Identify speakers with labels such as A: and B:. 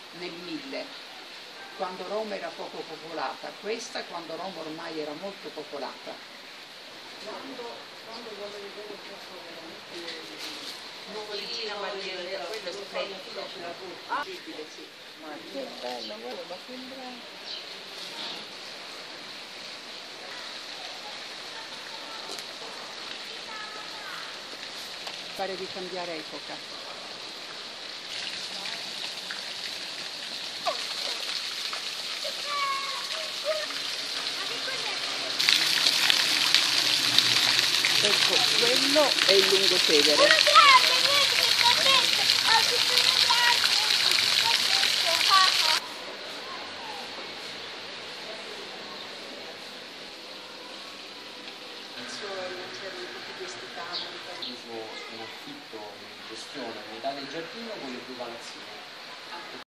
A: nel 1000, quando Roma era poco popolata, questa quando Roma ormai era molto popolata. Quando vuole vedere questo nuvolina, Maria, quello stupendo sulla curva. Sì.
B: Che bello, guarda, ma sembra...
A: Pare di cambiare epoca. Ecco, quello è il Lungotevere.